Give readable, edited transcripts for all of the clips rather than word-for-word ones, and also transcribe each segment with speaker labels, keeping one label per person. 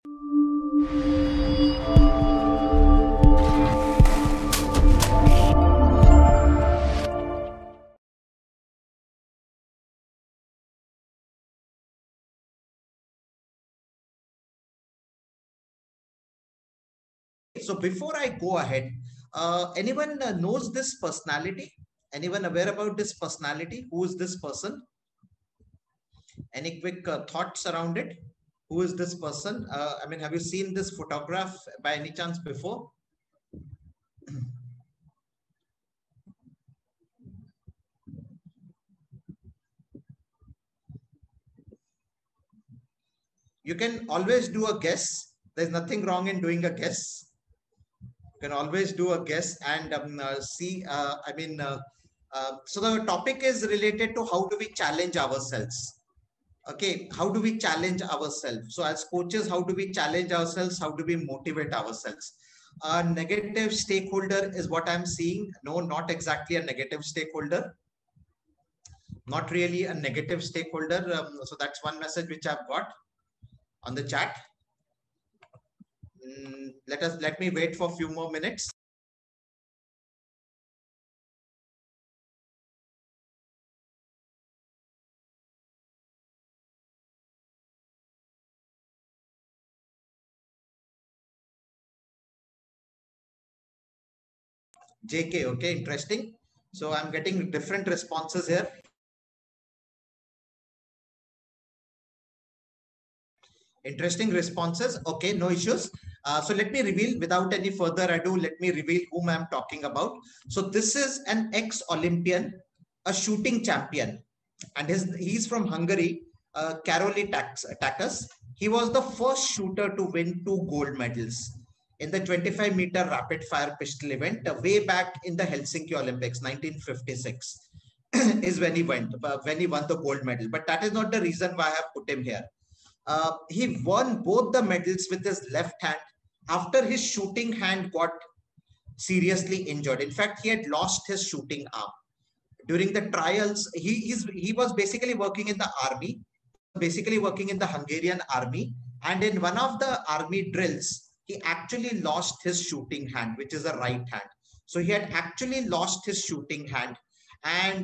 Speaker 1: So before I go ahead, anyone knows this personality? Anyone aware about this personality? Who is this person? Any quick thoughts around it? Who is this person? I mean, have you seen this photograph by any chance before? You can always do a guess. There's nothing wrong in doing a guess. You can always do a guess and see. So the topic is related to how do we challenge ourselves. Okay, how do we challenge ourselves? So as coaches, how do we challenge ourselves? How do we motivate ourselves? A negative stakeholder is what I'm seeing. No, not exactly a negative stakeholder. Not really a negative stakeholder. So that's one message which I've got on the chat. Let me wait for a few more minutes. JK, okay, interesting. So I'm getting different responses here. Interesting responses. Okay, no issues. So let me reveal without any further ado, let me reveal whom I'm talking about. So this is an ex-Olympian, a shooting champion, and he's from Hungary, Karoli Takas. He was the first shooter to win 2 gold medals in the 25-meter rapid fire pistol event way back in the Helsinki Olympics, 1956 is when he won the gold medal. But that is not the reason why I have put him here. He won both the medals with his left hand after his shooting hand got seriously injured. In fact, he had lost his shooting arm. During the trials, he was basically working in the army, basically working in the Hungarian army. And in one of the army drills, he actually lost his shooting hand, which is a right hand. So he had actually lost his shooting hand. And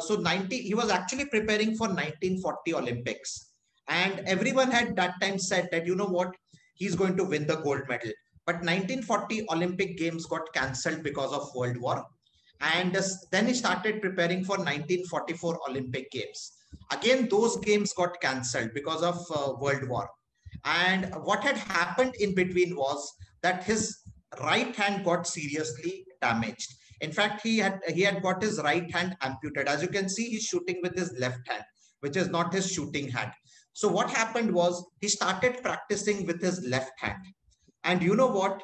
Speaker 1: he was actually preparing for 1940 Olympics. And everyone had that time said that, you know what, he's going to win the gold medal. But 1940 Olympic Games got cancelled because of World War. And then he started preparing for 1944 Olympic Games. Again, those games got cancelled because of World War. And what had happened in between was that his right hand got seriously damaged. In fact, he had got his right hand amputated. As you can see, he's shooting with his left hand, which is not his shooting hand. So what happened was he started practicing with his left hand. And you know what?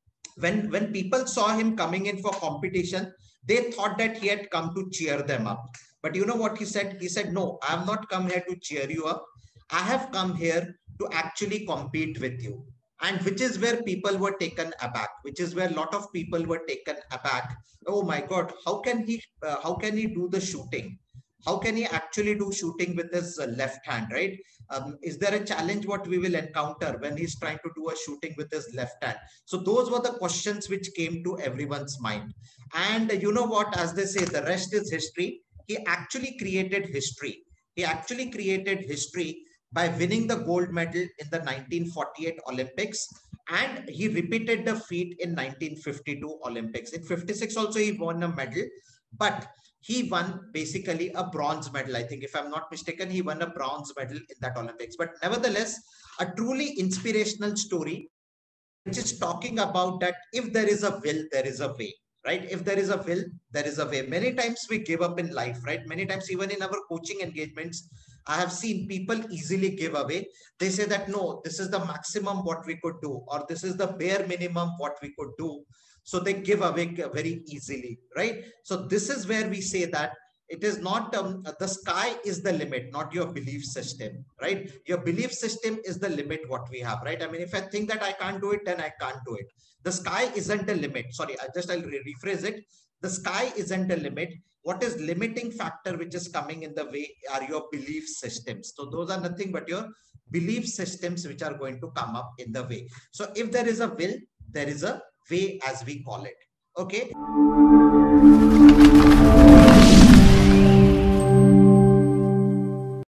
Speaker 1: When people saw him coming in for competition, they thought that he had come to cheer them up. But you know what he said? He said, no, I have not come here to cheer you up. I have come here to actually compete with you. And which is where people were taken aback, which is where a lot of people were taken aback. Oh my God, how can he do the shooting? How can he actually do shooting with his left hand, right? Is there a challenge what we will encounter when he's trying to do a shooting with his left hand? So those were the questions which came to everyone's mind. And you know what, as they say, the rest is history. He actually created history. He actually created history by winning the gold medal in the 1948 Olympics. And he repeated the feat in 1952 Olympics. In 56 also he won a medal, but he won basically a bronze medal. I think, if I'm not mistaken, he won a bronze medal in that Olympics. But nevertheless, a truly inspirational story, which is talking about that if there is a will, there is a way, right? If there is a will, there is a way. Many times we give up in life, right? Many times, even in our coaching engagements, I have seen people easily give away. They say that, no, this is the maximum what we could do, or this is the bare minimum what we could do. So they give away very easily, right? So this is where we say that it is not the sky is the limit, not your belief system, right? Your belief system is the limit what we have, right? I mean, if I think that I can't do it, then I can't do it. The sky isn't the limit. Sorry, I'll rephrase it. The sky isn't a limit. What is limiting factor which is coming in the way are your belief systems. So those are nothing but your belief systems which are going to come up in the way. So if there is a will, there is a way, as we call it. Okay.